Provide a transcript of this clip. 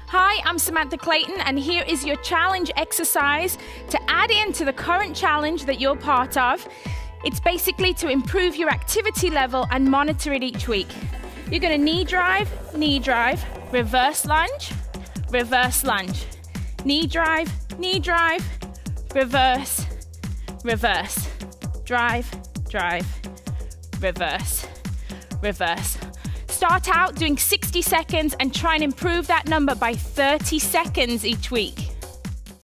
Hi, I'm Samantha Clayton, and here is your challenge exercise to add into the current challenge that you're part of. It's basically to improve your activity level and monitor it each week. You're going to knee drive, reverse lunge, knee drive, reverse, drive, reverse. Start out doing 60 seconds and try and improve that number by 30 seconds each week.